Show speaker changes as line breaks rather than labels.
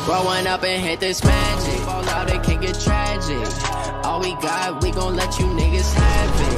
Growing up and hit this magic. Fall out, it can get tragic. All we got, we gon' let you niggas have it.